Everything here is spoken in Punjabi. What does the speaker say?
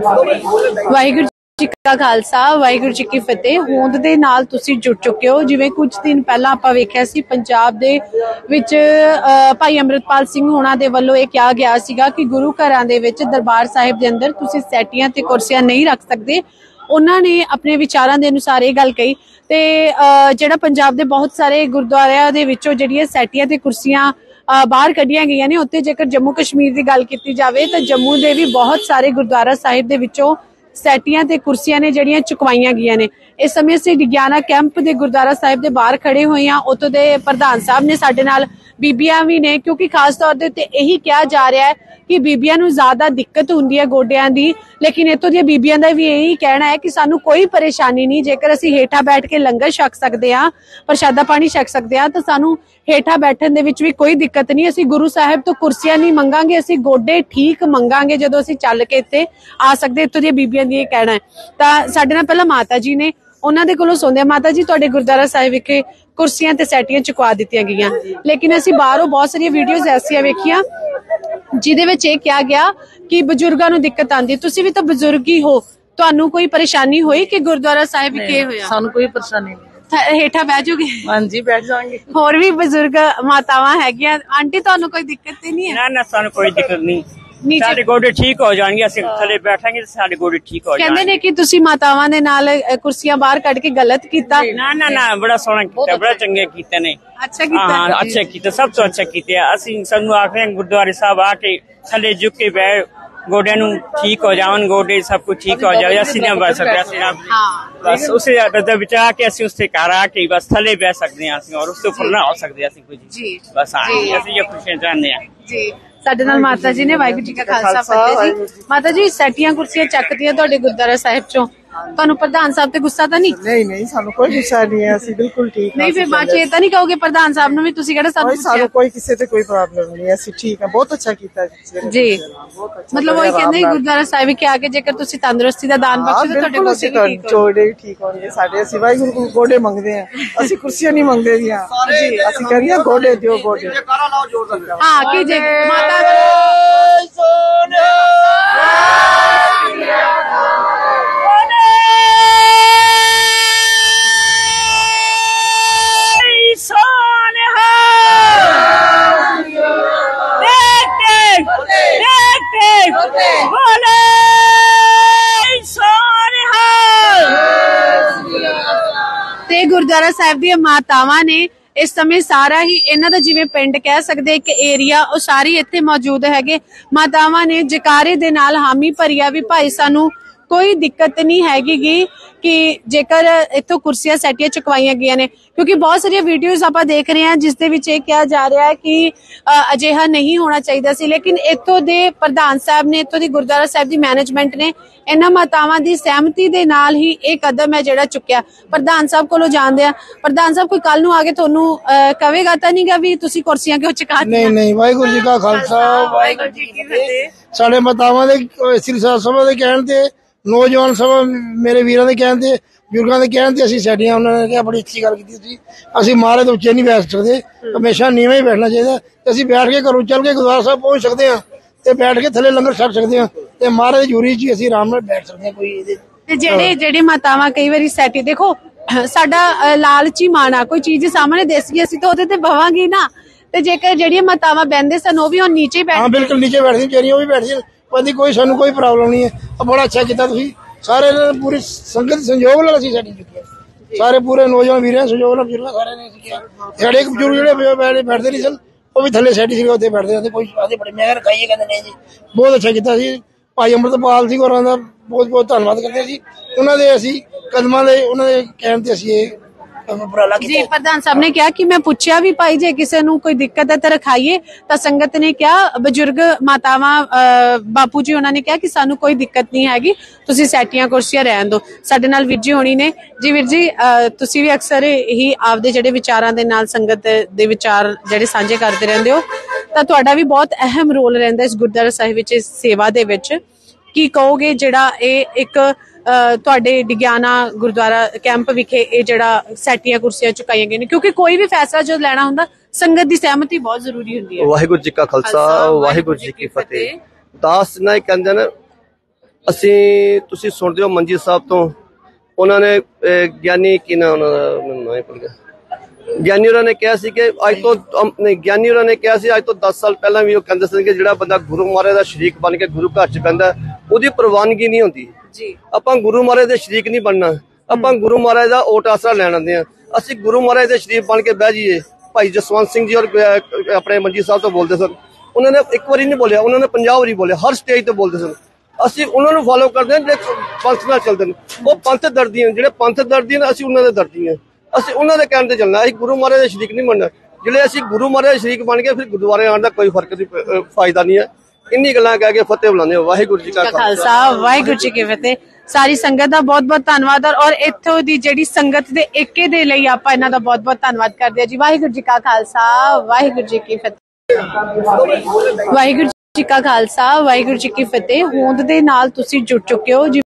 ਵਾਹਿਗੁਰੂ जी का खालसा वाहिगुरू जी की फतेह। होंद दे नाल तुसी जुड़ चुके हो। जिवें कुछ दिन पहला आपां वेखिया सी पंजाब दे विच भाई अमृतपाल सिंह होना दे वल्लों यह कहा गया सीगा कि गुरु घरां दे विच दरबार साहिब दे अंदर तुसी सैटियां ते कुर्सियां नहीं रख सकदे। उन्हां ने अपने विचारां दे अनुसार यह गल कही ते जिहड़ा पंजाब दे बहुत सारे गुरुद्वारियां दे विचों जिहड़ियां सैटियां ते कुर्सियां बाहर कढ़िया गई ने, उत्ते जेकर जम्मू कश्मीर की गल की जाए तो जम्मू के भी बहुत सारे गुरुद्वारा साहिब दे विचों सैटियां ते कुर्सियां ने जड़ियां चुकवाइयां गईयां ने। इस समय से विज्ञाना कैंप दे गुरुद्वारा साहिब दे बाहर खड़े हुए हैं। उत्तों दे प्रधान साहब ने साडे नाल बीबियां भी ने, क्योंकि खास तौर ते यही कहा जा रहा है कि बीबियां नूं ज्यादा दिक्कत हुंदी है गोडियां दी, लेकिन इत्थों दी बीबियां दा भी यही कहना है कि सानू कोई परेशानी नहीं। जेकर असीं हेठा बैठ के लंगर छक सकदे हां, प्रशादा पानी छक सकदे हां, तो सानू हेठा बैठण दे विच भी कोई दिक्कत नहीं। असीं गुरु साहिब तो कुर्सियां नहीं मंगांगे, असीं गोडे ठीक मंगांगे जदों असीं चल के इत्थे आ सकदे। इत्थों दी बीबियां दी यह कहना है। तां साडे नाल पहलां माता जी ने, उन्हां दे कोलों सुणदे। माता जी, तुहाडे गुरुद्वारा साहिब विखे कुर्सियां ते सैटियां चुकवा दित्तियां गईयां, लेकिन असीं बाहरों बहुत सारी वीडियोज़ ऐसियां वेखियां जिहदे विच यह कहा गया कि बजुर्गां नूं दिक्कत आंदी। तुसीं भी तां बजुर्ग ही हो, तुहानूं कोई परेशानी होई कि गुरुद्वारा साहिब विखे होया? सानूं कोई परेशानी नहीं। हेठा बह जाओगे? हाँ जी, बैठ जाएंगे। होर भी बजुर्ग मातावां हैगियां। आंटी, तुहानूं कोई दिक्कत ते नहीं है? ना ना, सानूं कोई दिक्कत नहीं। ਸਾਡੇ ਗੋਡੇ ਠੀਕ ਹੋ ਜਾਣਗੇ, ਅਸੀਂ ਥੱਲੇ ਬੈਠਾਂਗੇ ਤੇ ਸਾਡੇ ਗੋਡੇ ਠੀਕ ਹੋ ਜਾਣਗੇ। ਕਹਿੰਦੇ ਨੇ ਕਿ ਤੁਸੀਂ ਮਾਤਾਵਾਂ ਦੇ ਨਾਲ ਕੁਰਸੀਆਂ ਬਾਹਰ ਕੱਢ ਕੇ ਗਲਤ ਕੀਤਾ। ਨਾ ਨਾ ਨਾ, ਬੜਾ ਸੋਹਣਾ ਕੀਤਾ, ਬੜਾ ਚੰਗੇ ਕੀਤੇ ਨੇ। ਅੱਛਾ ਕੀਤਾ? ਹਾਂ, ਅੱਛਾ ਕੀਤਾ, ਸਭ ਤੋਂ ਅੱਛਾ ਕੀਤਾ। ਅਸੀਂ ਸਾਨੂੰ ਆਖਦੇ ਗੁਰਦੁਆਰੇ ਸਾਹਿਬ ਆ ਕੇ ਥੱਲੇ ਝੁਕ ਕੇ ਬੈ, ਗੋਡਿਆਂ ਨੂੰ ਠੀਕ ਹੋ ਜਾਣ, ਗੋਡੇ ਸਭ ਕੁਝ ਠੀਕ ਹੋ ਜਾਵੇ। ਅਸੀਂ ਨਾ ਬੈਠ ਸਕਦੇ, ਅਸੀਂ ਨਾ ਬਸ ਉਸੇ ਦਾ ਵਿਚਾਰ ਕੇ ਅਸੀਂ ਉਸਤੇ ਘਰ ਆ ਕੇ ਬਸ ਥੱਲੇ ਬੈ ਸਕਦੇ ਹਾਂ ਅਸੀਂ, ਔਰ ਉਸ ਤੋਂ ਉੱਪਰ ਨਾ ਹੋ ਸਕਦੇ ਅਸੀਂ ਕੁਝ ਜੀ। ਬਸ ਅਸੀਂ ਇਹ ਖੁਸ਼ੀਆਂ ਚਾਹੁੰਦੇ ਹਾਂ ਜੀ। ਸਾਡੇ ਨਾਲ ਮਾਤਾ ਜੀ ਨੇ। ਵਾਹਿਗੁਰੂ ਜੀ ਕਾ ਖਾਲਸਾ ਫਤਿਹ ਜੀ। ਮਾਤਾ ਜੀ, ਸੈਟੀਆਂ ਕੁਰਸੀਆਂ ਚੱਕਦੀਆਂ ਤੁਹਾਡੇ ਗੁਰਦੁਆਰਾ ਸਾਹਿਬ ਚੋਂ, ਤੁਹਾਨੂੰ ਪ੍ਰਧਾਨ ਸਾਹਿਬ ਤੇ ਗੁੱਸਾ ਤਾਂ ਨਹੀਂ? ਨਹੀਂ ਨਹੀਂ, ਸਾਨੂੰ ਕੋਈ ਗੁੱਸਾ ਨਹੀਂ ਹੈ, ਅਸੀਂ ਬਿਲਕੁਲ ਠੀਕ। ਨਹੀਂ, ਫਿਰ ਬਾਅਦ ਚ ਇਹ ਤਾਂ ਨਹੀਂ ਕਹੋਗੇ ਪ੍ਰਧਾਨ ਸਾਹਿਬ ਨੂੰ ਵੀ ਤੁਸੀਂ ਕਿਹੜਾ ਸਾਨੂੰ ਕੋਈ ਕਿਸੇ ਤੇ ਕੋਈ ਪ੍ਰੋਬਲਮ ਨਹੀਂ, ਅਸੀਂ ਠੀਕ ਹਾਂ, ਬਹੁਤ ਅੱਛਾ ਕੀਤਾ ਜੀ। ਮਤਲਬ ਉਹ ਕਹਿੰਦੇ ਗੁਰਦੁਆਰਾ ਸਾਹਿਬ ਵਿਖੇ ਆ ਕੇ ਜੇਕਰ ਤੁਸੀਂ ਤੰਦਰੁਸਤੀ ਦਾ ਦਾਨ ਬਖਸ਼ੋ ਤਾਂ ਤੁਹਾਡੇ ਗੋਡੇ ਠੀਕ ਹੋਣਗੇ। ਸਾਡੇ ਅਸੀਂ ਵਾਹਿਗੁਰੂ ਕੋਲ ਗੋਡੇ ਮੰਗਦੇ ਆ, ਅਸੀਂ ਕੁਰਸੀਆਂ ਨਹੀਂ ਮੰਗਦੇ ਦੀਆਂ ਜੀ। ਅਸੀਂ ਕਹਿੰਦੇ ਗੋਡੇ ਦਿਓ, ਗੋਡੇ। ਹਾਂ, ਕਿ ਜੇ ਮਾਤਾ ਤੇ ਗੁਰਦੁਆਰਾ ਸਾਹਿਬ ਦੀਆਂ ਮਾਤਾਵਾਂ ਨੇ ਇਸ ਸਮੇਂ ਸਾਰਾ ਹੀ ਇਹਨਾਂ ਦਾ ਜਿਵੇਂ ਪਿੰਡ ਕਹਿ ਸਕਦੇ ਇੱਕ ਏਰੀਆ, ਉਹ ਸਾਰੀ ਇੱਥੇ ਮੌਜੂਦ ਹੈਗੇ। ਮਾਤਾਵਾਂ ਨੇ ਜਕਾਰੇ ਦੇ ਨਾਲ ਹਾਮੀ ਭਰੀਆ ਵੀ ਭਾਈ ਸਾਨੂੰ ਕੋਈ ਦਿੱਕਤ ਨਹੀਂ ਹੈਗੀ ਕਿ ਜੇਕਰ ਇੱਥੋਂ ਕੁਰਸੀਆਂ ਸੈਟੀਆਂ ਚੁਕਵਾਈਆਂ ਗਈਆਂ ਨੇ, ਕਿਉਂਕਿ ਬਹੁਤ ਸਾਰੀਆਂ ਵੀਡੀਓਜ਼ ਆਪਾਂ ਦੇਖ ਰਹੇ ਹਾਂ ਜਿਸ ਦੇ ਵਿੱਚ ਇਹ ਕਿਹਾ ਜਾ ਰਿਹਾ ਹੈ ਕਿ ਅਜਿਹਾ ਨਹੀਂ ਹੋਣਾ ਚਾਹੀਦਾ ਸੀ। ਲੇਕਿਨ ਇੱਥੋਂ ਦੇ ਪ੍ਰਧਾਨ ਸਾਹਿਬ ਨੇ, ਇੱਥੋਂ ਦੀ ਗੁਰਦੁਆਰਾ ਸਾਹਿਬ ਦੀ ਮੈਨੇਜਮੈਂਟ ਨੇ ਇਹਨਾਂ ਮਾਤਾਵਾਂ ਦੀ ਸਹਿਮਤੀ ਦੇ ਨਾਲ ਹੀ ਇਹ ਕਦਮ ਹੈ ਜਿਹੜਾ ਚੁੱਕਿਆ। ਪ੍ਰਧਾਨ ਸਾਹਿਬ ਕੋਲੋਂ ਜਾਣਦੇ ਆ। ਪ੍ਰਧਾਨ ਸਾਹਿਬ, ਕੋਈ ਕੱਲ ਨੂੰ ਆ ਕੇ ਤੁਹਾਨੂੰ ਕਵੇਗਾ ਤਾਂ ਨਹੀਂਗਾ ਵੀ ਤੁਸੀਂ ਕੁਰਸੀਆਂ ਕਿਉਂ ਚੁਕਾ ਦਿੱਤੀਆਂ? ਨਹੀਂ ਨਹੀਂ, ਵਾਹਿਗੁਰੂ ਜੀ ਕਾ ਖਾਲਸਾ ਵਾਹਿਗੁਰੂ ਜੀ ਕੀ ਫਤਿਹ। ਸਾਡੇ ਮਾਤਾਵਾਂ ਦੇ ਸ੍ਰੀ ਸਭਾ ਦੇ ਕਹਿਣ ਤੇ, ਨੌਜਵਾਨ ਸਭਾ ਮੇਰੇ ਵੀਰਾਂ ਦੇ ਕਹਿਣ ਤੇ, ਬਜ਼ੁਰਗਾਂ ਦੇ ਕਹਿਣ ਤੇ ਅਸੀਂ ਸੈਟੀਆਂ, ਉਹਨਾਂ ਨੇ ਕਿਹਾ ਬੜੀ ਅੱਛੀ ਗੱਲ ਕੀਤੀ ਸੀ। ਅਸੀਂ ਮਾਰੇ ਤੋਂ ਉੱਚੇ ਨਹੀਂ ਬੈਠ ਸਕਦੇ, ਹਮੇਸ਼ਾ ਨੀਵੇਂ ਹੀ ਬੈਠਣਾ ਚਾਹੀਦਾ। ਅਸੀਂ ਬੈਠ ਕੇ ਘਰੋਂ ਚੱਲ ਕੇ ਗੁਰਦੁਆਰਾ ਸਾਹਿਬ ਪਹੁੰਚ ਸਕਦੇ ਹਾਂ ਤੇ ਬੈਠ ਕੇ ਥੱਲੇ ਲੰਗਰ ਛਕ ਸਕਦੇ ਹਾਂ ਤੇ ਮਹਾਰਾਜ ਦੀ ਹਜ਼ੂਰੀ 'ਚ ਅਸੀਂ ਆਰਾਮ ਨਾਲ ਬੈਠ ਸਕਦੇ ਹਾਂ। ਕੋਈ ਇਹਦੇ ਤੇ ਜਿਹੜੇ ਮਾਤਾਵਾਂ ਕਈ ਵਾਰੀ ਸੈਟੀ, ਦੇਖੋ ਸਾਡਾ ਲਾਲਚੀ ਮਨ ਆ, ਕੋਈ ਚੀਜ਼ ਸਾਹਮਣੇ ਦਿਸ ਗਈ ਅਸੀਂ ਤਾਂ ਉਹਦੇ ਤੇ ਬਵਾਂਗੇ ਨਾ। ਤੇ ਜੇਕਰ ਜਿਹੜੀਆਂ ਮਾਤਾਵਾਂ ਬਹਿੰਦੇ ਸਨ ਉਹ ਵੀ ਹੁਣ ਨੀਚੇ ਬੈਠ, ਹਾਂ ਬਿਲਕੁਲ ਨੀਚੇ ਬੈਠਦੀਆਂ ਵਿਚਾਰੀਆਂ, ਉਹ ਵੀ ਬੈਠਦੀਆਂ। ਕੋਈ ਸਾਨੂੰ ਕੋਈ ਪ੍ਰੋਬਲਮ ਨਹੀਂ ਹੈ। ਬੜਾ ਅੱਛਾ ਕੀਤਾ ਤੁਸੀਂ ਸਾਰੇ, ਪੂਰੀ ਸੰਗਤ ਸੰਯੋਗ ਨਾਲ ਅਸੀਂ ਸੈਟੀ ਚੁੱਕੀ, ਸਾਰੇ ਪੂਰੇ ਨੌਜਵਾਨ ਵੀਰਾਂ ਸੰਯੋਗ ਨਾਲ ਬਜ਼ੁਰਗਾਂ ਸਾਰਿਆਂ ਨੇ ਸਿੱਖਿਆ। ਸਾਡੇ ਇੱਕ ਬਜ਼ੁਰਗ ਜਿਹੜੇ ਬੈਠਦੇ ਨਹੀਂ ਸਨ, ਉਹ ਵੀ ਥੱਲੇ ਸੈਟੀ ਸੀ, ਉੱਥੇ ਬੈਠਦੇ ਰਹਿੰਦੇ। ਕੋਈ ਆਦੇ ਬੜੇ ਮਿਹਰ ਖਾਈਏ ਕਹਿੰਦੇ ਨੇ ਜੀ, ਬਹੁਤ ਅੱਛਾ ਕੀਤਾ ਸੀ। ਭਾਈ ਅੰਮ੍ਰਿਤਪਾਲ ਸਿੰਘ ਹੋਰਾਂ ਦਾ ਬਹੁਤ ਬਹੁਤ ਧੰਨਵਾਦ ਕਰਦੇ ਸੀ। ਉਹਨਾਂ ਦੇ ਅਸੀਂ ਕਦਮਾਂ ਦੇ, ਉਹਨਾਂ ਦੇ ਕਹਿਣ ਤੇ ਅਸੀਂ ਇਹ ਜੀ। ਪ੍ਰਧਾਨ ਸਾਹਿਬ ਨੇ ਕਿਹਾ ਕਿ ਮੈਂ ਪੁੱਛਿਆ ਵੀ ਭਾਈ ਜੇ ਕਿਸੇ ਨੂੰ ਕੋਈ ਦਿੱਕਤ ਹੈ ਤਾਂ ਰਖਾਈਏ, ਤਾਂ ਸੰਗਤ ਨੇ ਕਿਹਾ, ਬਜ਼ੁਰਗ ਮਾਤਾਵਾਂ ਬਾਪੂ ਜੀ ਉਹਨਾਂ ਨੇ ਕਿਹਾ ਕਿ ਸਾਨੂੰ ਕੋਈ ਦਿੱਕਤ ਨਹੀਂ ਹੈਗੀ, ਤੁਸੀਂ ਸੈਟੀਆਂ ਕੁਰਸੀਆਂ ਰਹਿਣ ਦਿਓ। ਸਾਡੇ ਨਾਲ ਵੀਰ ਜੀ ਹੋਣੀ ਨੇ। ਜੀ ਵੀਰ ਜੀ, ਤੁਸੀਂ ਵੀ ਅਕਸਰ ਹੀ ਆਪਦੇ ਜਿਹੜੇ ਵਿਚਾਰਾਂ ਦੇ ਨਾਲ ਸੰਗਤ ਦੇ ਵਿਚਾਰ ਜਿਹੜੇ ਸਾਂਝੇ ਕਰਦੇ ਰਹਿੰਦੇ ਹੋ, ਤਾਂ ਤੁਹਾਡਾ ਵੀ ਬਹੁਤ ਅਹਿਮ ਰੋਲ ਰਹਿੰਦਾ ਇਸ ਗੁਰਦੁਆਰਾ ਸਾਹਿਬ ਵਿੱਚ, ਇਸ ਸੇਵਾ ਦੇ ਵਿੱਚ। ਕੀ ਕਹੋਗੇ ਜਿਹੜਾ ਇਹ ਇੱਕ ਤੁਹਾਡੇ ਡਿਗਿਆਨਾ ਗੁਰਦੁਆਰਾ ਕੈਂਪ ਵਿਖੇ ਇਹ ਜਿਹੜਾ ਸੈਟੀਆਂ ਕੁਰਸੀਆਂ ਚੁਕਾਈਆਂ ਗਈਆਂ ਨੇ, ਕਿਉਂਕਿ ਕੋਈ ਵੀ ਫੈਸਲਾ ਜੋ ਲੈਣਾ ਹੁੰਦਾ ਸੰਗਤ ਦੀ ਸਹਿਮਤੀ ਬਹੁਤ ਜ਼ਰੂਰੀ ਹੁੰਦੀ ਹੈ। ਵਾਹਿਗੁਰੂ ਜੀ ਕਾ ਖਾਲਸਾ ਵਾਹਿਗੁਰੂ ਜੀ ਕੀ ਫਤਿਹ। ਦਾਸ ਨਾ ਕਹਿੰਦੇ ਨੇ ਅਸੀਂ ਤੁਸੀਂ ਸੁਣਦੇ ਹੋ ਮੰਜੀ ਸਾਹਿਬ ਤੋਂ ਉਹਨਾਂ ਨੇ ਗਿਆਨੀ ਕੀ ਨਾ ਉਹਨਾਂ ਦਾ ਮੈਨੂੰ ਨਾਂ ਹੀ ਭੁੱਲ ਗਿਆ ਗਿਆਨੀ ਹੋਰਾਂ ਨੇ ਕਿਹਾ ਸੀ ਕਿ ਅੱਜ ਤੋਂ ਨਹੀਂ ਗਿਆਨੀ ਹੋਰਾਂ ਨੇ ਕਿਹਾ ਸੀ ਅੱਜ ਤੋਂ 10 ਸਾਲ ਪਹਿਲਾਂ ਵੀ ਉਹ ਕਹਿੰਦੇ ਸੀ ਕਿ ਜਿਹੜਾ ਬੰਦਾ ਗੁਰੂ ਮਹਾਰਾਜ ਦਾ ਸ਼ਰੀਕ ਬਣ ਕੇ ਗੁਰੂ ਘਰ 'ਚ ਪੈਂਦਾ ਉਹਦੀ ਪ੍ਰਵਾਨਗੀ ਨਹੀਂ ਹੁੰਦੀ ਜੀ। ਆਪਾਂ ਗੁਰੂ ਮਹਾਰਾਜ ਦੇ ਸ਼ਰੀਕ ਨਹੀਂ ਬਣਨਾ, ਆਪਾਂ ਗੁਰੂ ਮਹਾਰਾਜ ਦਾ ਓਟ ਆਸਰਾ ਲੈਣ ਆਉਂਦੇ ਹਾਂ। ਅਸੀਂ ਗੁਰੂ ਮਹਾਰਾਜ ਦੇ ਸ਼ਰੀਕ ਬਣ ਕੇ ਬਹਿ ਜਾਈਏ। ਭਾਈ ਜਸਵੰਤ ਸਿੰਘ ਜੀ ਔਰ ਆਪਣੇ ਮੰਜੀ ਸਾਹਿਬ ਤੋਂ ਬੋਲਦੇ ਸਨ, ਉਹਨਾਂ ਨੇ ਇੱਕ ਵਾਰੀ ਨਹੀਂ ਬੋਲਿਆ, ਉਹਨਾਂ ਨੇ 50 ਵਾਰੀ ਬੋਲਿਆ, ਹਰ ਸਟੇਜ ਤੇ ਬੋਲਦੇ ਸਨ। ਅਸੀਂ ਉਹਨਾਂ ਨੂੰ ਫੋਲੋ ਕਰਦੇ ਹਾਂ ਜਿਹੜੇ ਪੰਥ ਨਾਲ ਚੱਲਦੇ ਨੇ। ਉਹ ਪੰਥ ਦਰਦੀ ਹਨ, ਜਿਹੜੇ ਪੰਥ ਦਰਦੀ ਨੇ ਅਸੀਂ ਉਹਨਾਂ ਦੇ ਦਰਦੀ ਹਾਂ। ਅਸੀਂ ਉਹਨਾਂ ਦੇ ਕਹਿਣ ਤੇ ਚੱਲਣਾ, ਅਸੀਂ ਗੁਰੂ ਮਹਾਰਾਜ ਦੇ ਸ਼ਰੀਕ ਨਹੀਂ ਬਣਨਾ। ਜਿਹੜੇ ਅਸੀਂ ਗੁਰੂ ਮਹਾਰਾਜ ਦੇ ਸ਼ਰੀਕ ਬਣ ਕੇ ਫਿਰ ਗੁਰਦੁਆਰੇ ਆਉਣ ਦਾ ਕੋਈ ਫਰਕ ਨਹੀਂ, ਫਾਇਦਾ ਨਹੀਂ ਹੈ। ਇੰਨੀ ਗੱਲਾਂ ਕਹਿ ਕੇ ਫਤਿਹ ਬੁਲਾਉਂਦੇ ਹੋ। ਵਾਹਿਗੁਰੂ ਜੀ ਕਾ ਖਾਲਸਾ ਵਾਹਿਗੁਰੂ ਜੀ ਕੀ ਫਤਿਹ। ਸਾਰੀ ਸੰਗਤ ਦਾ ਬਹੁਤ ਬਹੁਤ ਧੰਨਵਾਦ ਔਰ ਇੱਥੋਂ ਦੀ ਜਿਹੜੀ ਸੰਗਤ ਦੇ ਏਕੇ ਦੇ ਲਈ ਆਪਾਂ ਇਹਨਾਂ ਦਾ ਬਹੁਤ ਬਹੁਤ ਧੰਨਵਾਦ ਕਰਦੇ ਹਾਂ ਜੀ। ਵਾਹਿਗੁਰੂ ਜੀ ਕਾ ਖਾਲਸਾ ਵਾਹਿਗੁਰੂ ਜੀ ਕੀ ਫਤਿਹ। ਵਾਹਿਗੁਰੂ ਜੀ ਕਾ ਖਾਲਸਾ ਵਾਹਿਗੁਰੂ ਜੀ ਕੀ ਫਤਿਹ। ਹੋਂਦ ਦੇ ਨਾਲ ਤੁਸੀਂ ਜੁੜ ਚੁੱਕੇ ਹੋ।